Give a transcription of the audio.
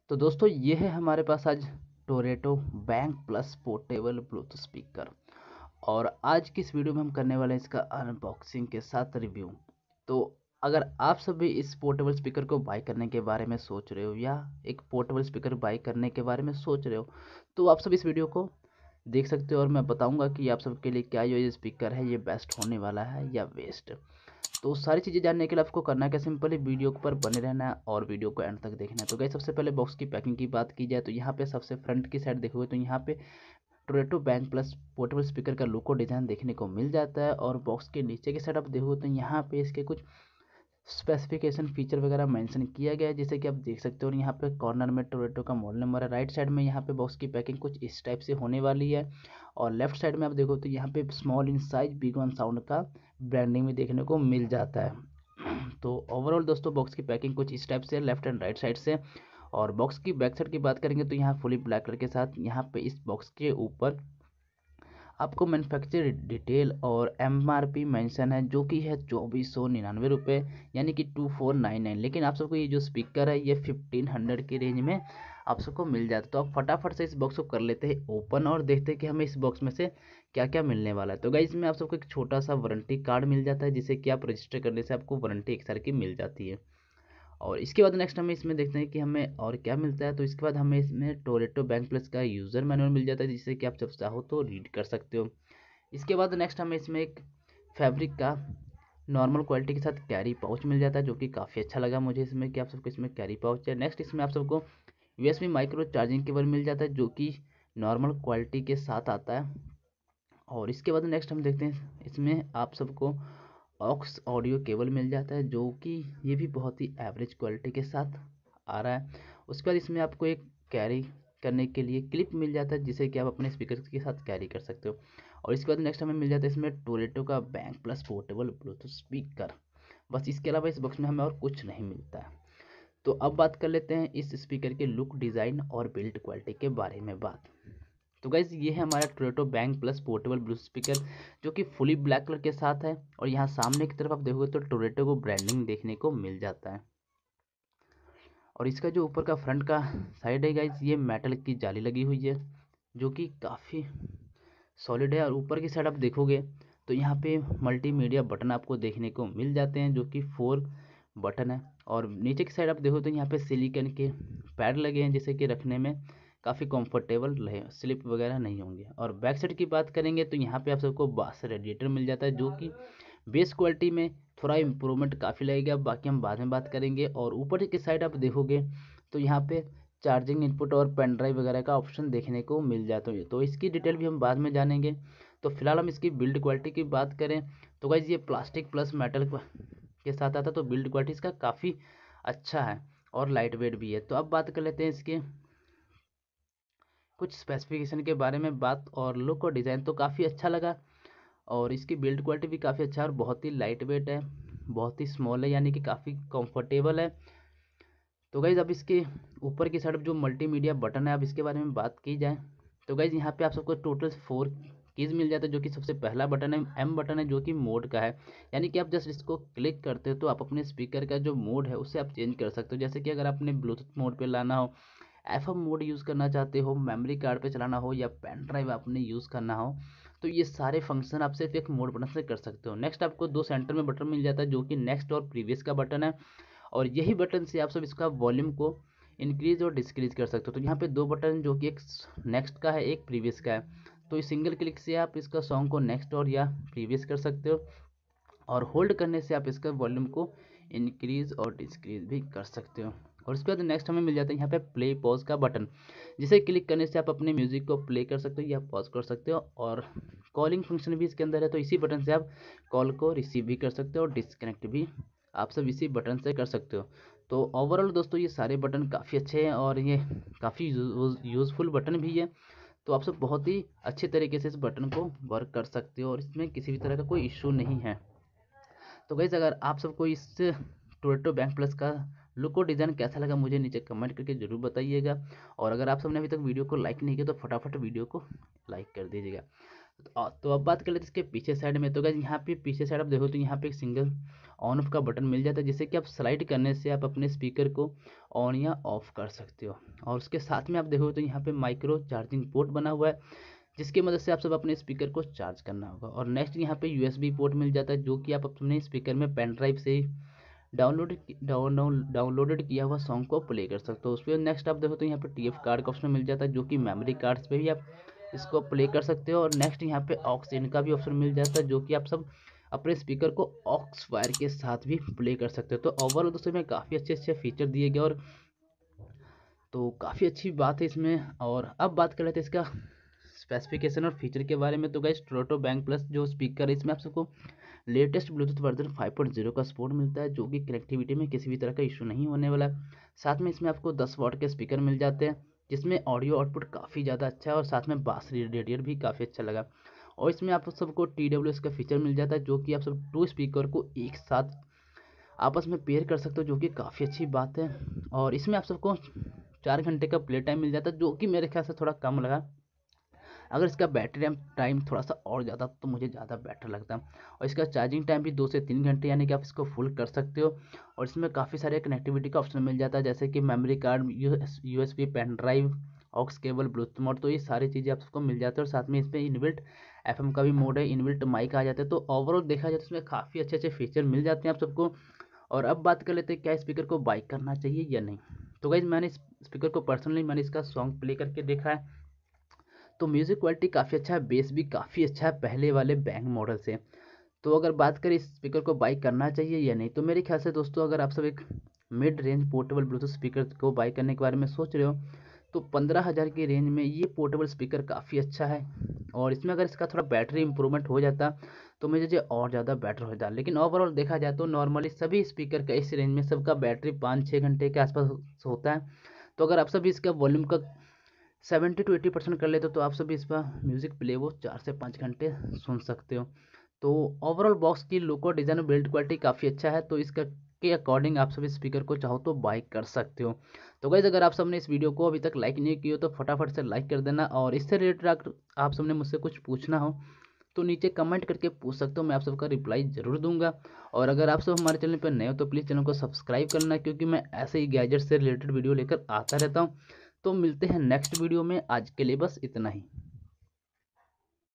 तो दोस्तों ये है हमारे पास आज Toreto bank plus portable Bluetooth speaker. और आज की इस वीडियो में हम करने वाले हैं इसका अनबॉक्सिंग के साथ रिव्यू। तो अगर आप सभी इस पोर्टेबल स्पीकर को बाय करने के बारे में सोच रहे हो या एक पोर्टेबल स्पीकर बाय करने के बारे में सोच रहे हो तो आप सब इस वीडियो को देख सकते हो और मैं बताऊंगा कि आप सबके लिए क्या ये स्पीकर है, ये बेस्ट होने वाला है या वेस्ट। तो सारी चीज़ें जानने के लिए आपको करना क्या, सिंपल ही वीडियो पर बने रहना है और वीडियो को एंड तक देखना है। तो गाइस सबसे पहले बॉक्स की पैकिंग की बात की जाए तो यहाँ पे सबसे फ्रंट की साइड देखोगे तो यहाँ पे Toreto bank plus portable speaker का लुक और डिज़ाइन देखने को मिल जाता है। और बॉक्स के नीचे की साइड आप देखोगे तो यहाँ पे इसके कुछ स्पेसिफिकेशन फीचर वगैरह मेंशन किया गया है जैसे कि आप देख सकते हो। और यहाँ पे कॉर्नर में टोरेटो का मॉडल नंबर है। राइट साइड में यहाँ पे बॉक्स की पैकिंग कुछ इस टाइप से होने वाली है। और लेफ्ट साइड में आप देखो तो यहाँ पे small in size big one sound का ब्रांडिंग भी देखने को मिल जाता है। तो ओवरऑल दोस्तों बॉक्स की पैकिंग कुछ इस टाइप से लेफ्ट एंड राइट साइड से। और बॉक्स की बैक साइड की बात करेंगे तो यहाँ फुली ब्लैक कलर के साथ यहाँ पे इस बॉक्स के ऊपर आपको मैन्युफैक्चर डिटेल और एमआरपी मेंशन है जो कि है 2499 रुपये, यानी कि 2499। लेकिन आप सबको ये जो स्पीकर है ये 1500 की रेंज में आप सबको मिल जाता है। तो आप फटाफट से इस बॉक्स को कर लेते हैं ओपन और देखते हैं कि हमें इस बॉक्स में से क्या क्या मिलने वाला है। तो गाइस इसमें आप सबको एक छोटा सा वारंटी कार्ड मिल जाता है जिसे कि आप रजिस्टर करने से आपको वारंटी 1 साल की मिल जाती है। और इसके बाद नेक्स्ट हमें इसमें देखते हैं कि हमें और क्या मिलता है। तो इसके बाद हमें इसमें टोरेटो बैंक प्लस का यूज़र मैनुअल मिल जाता है जिससे कि आप जब चाहो तो रीड कर सकते हो। इसके बाद नेक्स्ट हमें इसमें एक फैब्रिक का नॉर्मल क्वालिटी के साथ कैरी पाउच मिल जाता है जो कि काफ़ी अच्छा लगा मुझे इसमें कि आप सबको इसमें कैरी पाउच है। नेक्स्ट इसमें आप सबको यूएसबी माइक्रो चार्जिंग केबल मिल जाता है जो कि नॉर्मल क्वालिटी के साथ आता है। और इसके बाद नेक्स्ट हम देखते हैं इसमें आप सबको ऑक्स ऑडियो केबल मिल जाता है जो कि ये भी बहुत ही एवरेज क्वालिटी के साथ आ रहा है। उसके बाद इसमें आपको एक कैरी करने के लिए क्लिप मिल जाता है जिसे कि आप अपने स्पीकर के साथ कैरी कर सकते हो। और इसके बाद नेक्स्ट हमें मिल जाता है इसमें टोरेटो का bank plus portable Bluetooth speaker. बस इसके अलावा इस बॉक्स में हमें और कुछ नहीं मिलता है। तो अब बात कर लेते हैं इस स्पीकर के लुक, डिज़ाइन और बिल्ड क्वालिटी के बारे में बात। तो गाइज ये है हमारा Toreto bank plus portable Bluetooth speaker जो कि फुली ब्लैक कलर के साथ है। और यहाँ सामने की तरफ आप देखोगे तो टोरेटो को ब्रांडिंग देखने को मिल जाता है। और इसका जो ऊपर का फ्रंट का साइड है गाइज ये मेटल की जाली लगी हुई है जो कि काफ़ी सॉलिड है। और ऊपर की साइड आप देखोगे तो यहाँ पे मल्टीमीडिया बटन आपको देखने को मिल जाते हैं जो कि 4 बटन है। और नीचे की साइड आप देखो तो यहाँ पे सिलिकॉन के पैड लगे हैं जिसे कि रखने में काफ़ी कंफर्टेबल रहे, स्लिप वगैरह नहीं होंगे। और बैक साइड की बात करेंगे तो यहाँ पे आप सबको बास रेडिएटर मिल जाता है जो कि बेस क्वालिटी में थोड़ा इम्प्रूवमेंट काफ़ी लगेगा, बाकी हम बाद में बात करेंगे। और ऊपर की साइड आप देखोगे तो यहाँ पे चार्जिंग इनपुट और पेन ड्राइव वगैरह का ऑप्शन देखने को मिल जाता है। तो इसकी डिटेल भी हम बाद में जानेंगे। तो फिलहाल हम इसकी बिल्ड क्वालिटी की बात करें तो गाइज ये प्लास्टिक प्लस मेटल के साथ आता है तो बिल्ड क्वालिटी इसका काफ़ी अच्छा है और लाइट वेट भी है। तो अब बात कर लेते हैं इसके कुछ स्पेसिफिकेशन के बारे में बात। और लुक और डिज़ाइन तो काफ़ी अच्छा लगा और इसकी बिल्ड क्वालिटी भी काफ़ी अच्छा है और बहुत ही लाइट वेट है, बहुत ही स्मॉल है, यानी कि काफ़ी कंफर्टेबल है। तो गाइज़ अब इसके ऊपर की साइड जो मल्टीमीडिया बटन है अब इसके बारे में बात की जाए तो गाइज़ यहाँ पे आप सबको टोटल 4 कीज़ मिल जाता है जो कि सबसे पहला बटन है एम बटन है जो कि मोड का है, यानी कि आप जस्ट इसको क्लिक करते हो तो आप अपने स्पीकर का जो मोड है उसे आप चेंज कर सकते हो। जैसे कि अगर आपने ब्लूटूथ मोड पे लाना हो, एफएम मोड यूज़ करना चाहते हो, मेमोरी कार्ड पे चलाना हो या पेन ड्राइव आपने यूज़ करना हो तो ये सारे फंक्शन आप सिर्फ एक मोड बटन से कर सकते हो। नेक्स्ट आपको 2 सेंटर में बटन मिल जाता है जो कि नेक्स्ट और प्रीवियस का बटन है। और यही बटन से आप सब इसका वॉल्यूम को इंक्रीज और डिस्क्रीज कर सकते हो। तो यहाँ पे 2 बटन जो कि एक नेक्स्ट का है एक प्रीवियस का है। तो इस सिंगल क्लिक से आप इसका सॉन्ग को नेक्स्ट और या प्रीवियस कर सकते हो। और होल्ड करने से आप इसका वॉल्यूम को इंक्रीज और डिस्क्रीज भी कर सकते हो। और उसके बाद नेक्स्ट हमें मिल जाता है यहाँ पे प्ले पॉज का बटन, जिसे क्लिक करने से आप अपने म्यूजिक को प्ले कर सकते हो या पॉज कर सकते हो। और कॉलिंग फंक्शन भी इसके अंदर है तो इसी बटन से आप कॉल को रिसीव भी कर सकते हो और डिस्कनेक्ट भी आप सब इसी बटन से कर सकते हो। तो ओवरऑल दोस्तों ये सारे बटन काफ़ी अच्छे हैं और ये काफ़ी यूज़फुल बटन भी है। तो आप सब बहुत ही अच्छे तरीके से इस बटन को वर्क कर सकते हो और इसमें किसी भी तरह का कोई इशू नहीं है। तो गाइस अगर आप सबको इस टोरेटो बैंक प्लस का लुक और डिज़ाइन कैसा लगा मुझे नीचे कमेंट करके ज़रूर बताइएगा। और अगर आप सबने अभी तक वीडियो को लाइक नहीं किया तो फटाफट वीडियो को लाइक कर दीजिएगा। तो अब बात कर लेते हैं इसके पीछे साइड में। तो गाइस यहाँ पे पीछे साइड आप देखो तो यहाँ पे एक सिंगल ऑन ऑफ का बटन मिल जाता है, जिससे कि आप स्लाइड करने से आप अपने स्पीकर को ऑन या ऑफ कर सकते हो। और उसके साथ में आप देखो तो यहाँ पे माइक्रो चार्जिंग पोर्ट बना हुआ है, जिसकी मदद से आप सब अपने स्पीकर को चार्ज करना होगा। और नेक्स्ट यहाँ पे यूएसबी पोर्ट मिल जाता है, जो कि आप अपने स्पीकर में पेन ड्राइव से ही डाउनलोडेड किया हुआ सॉन्ग को प्ले कर सकते हो उस पर। नेक्स्ट आप देखो तो यहाँ पे टीएफ कार्ड का ऑप्शन मिल जाता है, जो कि मेमोरी कार्ड्स पे भी आप इसको प्ले कर सकते हो। और नेक्स्ट यहाँ पे ऑक्स इन का भी ऑप्शन मिल जाता है, जो कि आप सब अपने स्पीकर को ऑक्स वायर के साथ भी प्ले कर सकते हो। तो ओवरऑल दोस्तों में काफ़ी अच्छे अच्छे फीचर दिए गए, और तो काफ़ी अच्छी बात है इसमें। और अब बात कर लेते हैं इसका स्पेसिफिकेशन और फीचर के बारे में। तो गाइस टोरेटो बैंक प्लस जो स्पीकर है, इसमें आप सबको लेटेस्ट ब्लूटूथ वर्जन 5.0 का सपोर्ट मिलता है, जो कि कनेक्टिविटी में किसी भी तरह का इशू नहीं होने वाला है। साथ में इसमें आपको 10 वॉट के स्पीकर मिल जाते हैं, जिसमें ऑडियो आउटपुट काफ़ी ज़्यादा अच्छा है, और साथ में बास रेडिएटर भी काफ़ी अच्छा लगा। और इसमें आप सबको TWS का फीचर मिल जाता है, जो कि आप सब 2 स्पीकर को एक साथ आपस में पेयर कर सकते हो, जो कि काफ़ी अच्छी बात है। और इसमें आप सबको 4 घंटे का प्ले टाइम मिल जाता है, जो कि मेरे ख्याल से थोड़ा कम लगा। अगर इसका बैटरी टाइम थोड़ा सा और ज़्यादा तो मुझे ज़्यादा बेटर लगता। और इसका चार्जिंग टाइम भी 2 से 3 घंटे, यानी कि आप इसको फुल कर सकते हो। और इसमें काफ़ी सारे कनेक्टिविटी का ऑप्शन मिल जाता है, जैसे कि memory card, USB pen drive, aux cable, Bluetooth mode. तो ये सारी चीज़ें आपको मिल जाती है। और साथ में इसमें इनबिल्ट FM का भी मोड है, इनबिल्ट माइक आ जाता है। तो ओवरऑल देखा जाए तो इसमें काफ़ी अच्छे अच्छे फीचर मिल जाते हैं आप सबको। और अब बात कर लेते हैं क्या स्पीकर को बाई करना चाहिए या नहीं। तो गाइज मैंने इस स्पीकर को पर्सनली मैंने इसका सॉन्ग प्ले करके देखा है, तो म्यूज़िक क्वालिटी काफ़ी अच्छा है, बेस भी काफ़ी अच्छा है पहले वाले बैंक मॉडल से। तो अगर बात करें इस स्पीकर को बाई करना चाहिए या नहीं, तो मेरे ख्याल से दोस्तों अगर आप सब एक mid range portable Bluetooth speaker को बाई करने के बारे में सोच रहे हो, तो 15,000 की रेंज में ये पोर्टेबल स्पीकर काफ़ी अच्छा है। और इसमें अगर इसका थोड़ा बैटरी इंप्रूवमेंट हो जाता तो मुझे और ज़्यादा बेटर हो जाता। लेकिन ओवरऑल देखा जाए तो नॉर्मली सभी स्पीकर का इस रेंज में सबका बैटरी 5-6 घंटे के आसपास होता है। तो अगर आप सभी इसका वॉल्यूम का 70 to 80% कर लेते हो, तो आप सभी इस पर म्यूज़िक प्ले वो 4 से 5 घंटे सुन सकते हो। तो ओवरऑल बॉक्स की लुक और डिज़ाइन और बिल्ड क्वालिटी काफ़ी अच्छा है, तो इसका के अकॉर्डिंग आप सभी स्पीकर को चाहो तो बाय कर सकते हो। तो गाइस अगर आप सबने इस वीडियो को अभी तक लाइक नहीं किया हो, तो फटाफट से लाइक कर देना। और इससे रिलेटेड आप सबने मुझसे कुछ पूछना हो तो नीचे कमेंट करके पूछ सकते हो, मैं आप सबका रिप्लाई ज़रूर दूंगा। और अगर आप सब हमारे चैनल पर नए हो तो प्लीज़ चैनल को सब्सक्राइब करना, क्योंकि मैं ऐसे ही गैजेट से रिलेटेड वीडियो लेकर आता रहता हूँ। तो मिलते हैं नेक्स्ट वीडियो में, आज के लिए बस इतना ही।